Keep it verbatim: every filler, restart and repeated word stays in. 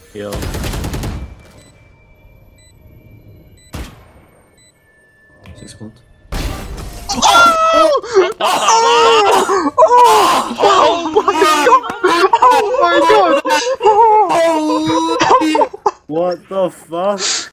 Yo. Six months. Oh! Oh! Oh! Oh my god! Oh my god! What the fuck?